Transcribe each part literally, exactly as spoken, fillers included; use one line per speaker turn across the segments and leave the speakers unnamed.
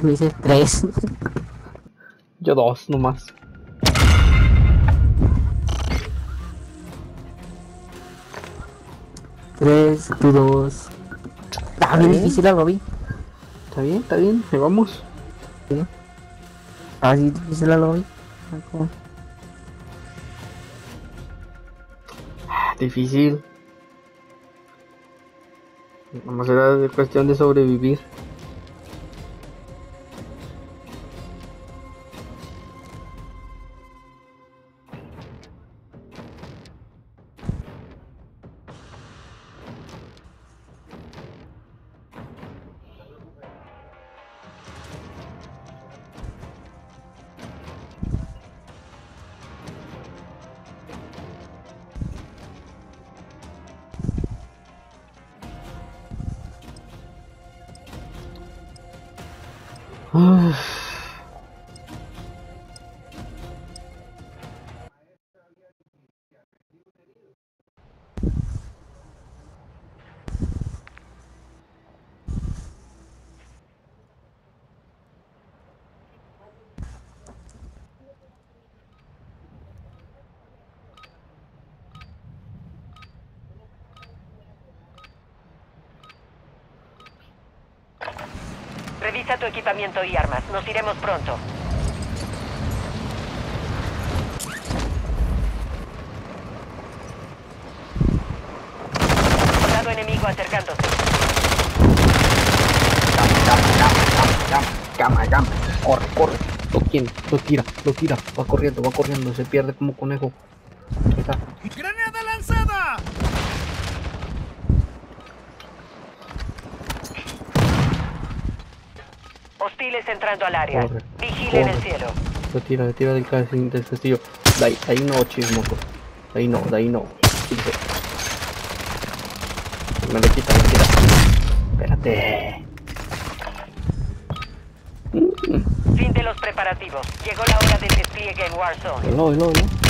me dice tres.
Yo dos nomás.
Tres, tú dos. Ah, bien difícil el lobby.
Está bien, está bien, ahí vamos.
Sí. Ah, sí, difícil el lobby.
Difícil. Nomás era de cuestión de sobrevivir. Uf.
Revisa tu equipamiento y armas. Nos iremos pronto. Soldado enemigo acercándose.
Cama, cama, corre, corre. Lo tiene, lo tira, lo tira. Va corriendo, va corriendo. Se pierde como conejo. Ahí está.
¡Granada lanzada!
Hostiles entrando al área.
Corre,
Vigilen el
corre.
cielo.
Lo tira, lo tira del, ca- del castillo. De ahí, de ahí no, chismoso. De ahí no, de ahí no. Dice. Me lo quita, me lo quita. Espérate.
Fin de los preparativos. Llegó la hora del despliegue en Warzone.
No, no, no.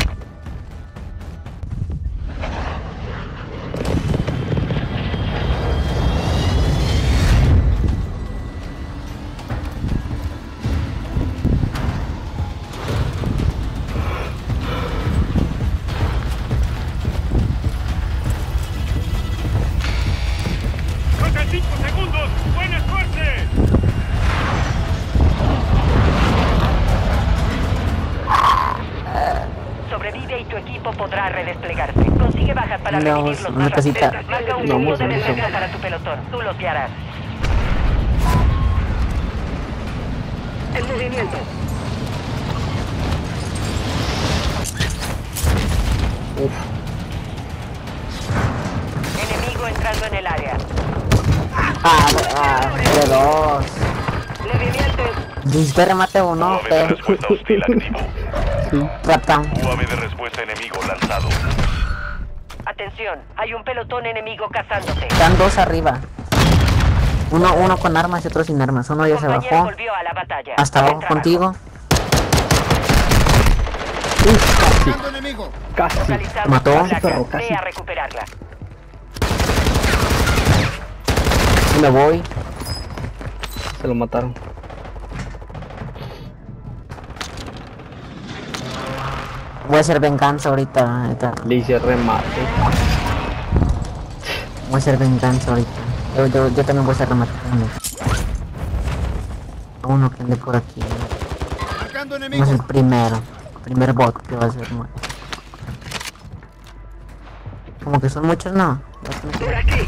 ¡Faltan cinco segundos! ¡Buena suerte!
Sobrevive y tu equipo podrá redesplegarse. Consigue bajas para
No,
revivir los
una
bajas.
casita.
Marca un
No,
punto de
no, no.
defensa para tu pelotón. Tú los guiarás. El movimiento.
Uf.
Enemigo entrando en el área.
Ah, ah, de dos.
Le revientes.
Dijiste remate uno,
U A V de
que
respuesta hostil activo.
rata.
U A V de respuesta enemigo lanzado.
Atención, hay un pelotón enemigo cazándote.
Están dos arriba. Uno, uno con armas y otro sin armas. Uno ya se
Compañero
bajó.
volvió a la batalla.
Hasta
Buen
abajo
trabajo.
contigo.
¡Marcando enemigo!
Casi.
Localizamos
Mató.
la placa.
Perro, casi.
Ve a recuperarla.
Me voy.
Se lo mataron.
Voy a hacer venganza ahorita. ahorita.
Le hice remate.
Voy a hacer venganza ahorita. Yo, yo, yo también voy a hacer remate. Uno que ande por aquí.
¡Marcando
No es
enemigo!
el primero. Primer bot que va a ser. mu- Como que son muchos, ¿no?
Por aquí.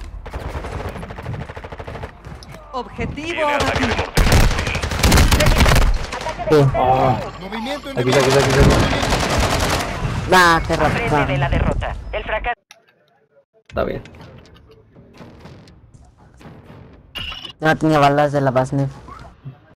Objetivo
Tiene ataque de
abatido.
mortero.
Sí.
Ah,
¡Movimiento
aquí
enemigo!
está, aquí está, aquí está.
Ah, qué
Aprende de
rápido.
la derrota. El fracaso.
Está bien.
Yo no tenía balas de la Basnef.